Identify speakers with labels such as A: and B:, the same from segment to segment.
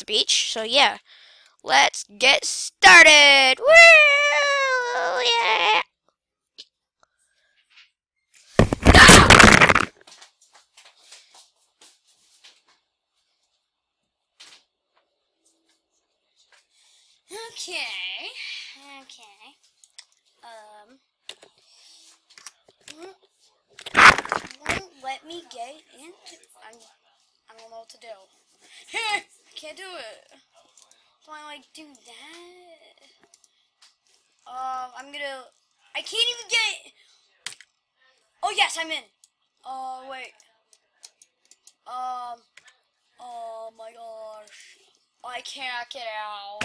A: the beach. So yeah, let's get started. Woo! Yeah. Okay. Won't let me get into. I don't know what to do. I can't do it. Do I like do that? I can't even get. Oh yes, I'm in. Oh wait. Oh my gosh. I can't get out.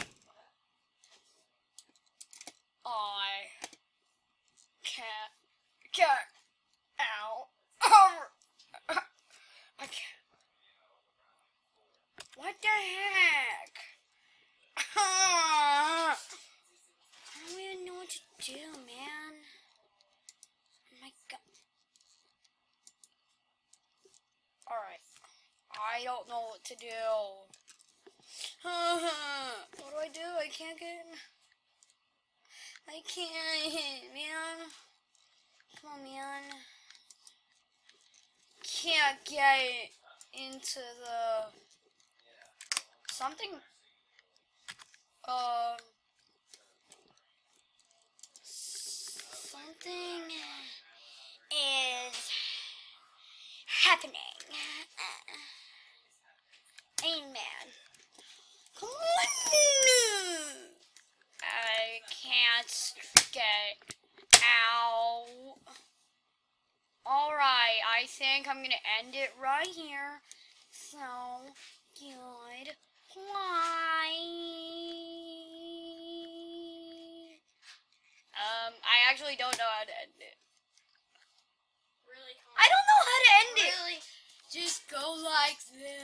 A: I can't get out. I can't. What the heck? I don't even know what to do, man. Oh my god. Alright. I don't know what to do. What do I do? I can't get in. I can't, man. Come on, man. Can't get into the something. Something is happening. Amen. Come on. I can't get out. Alright, I think I'm gonna end it right here. So, good. I actually don't know how to end it.
B: Really?
A: I don't know how to end it.
B: Really? Just go like this.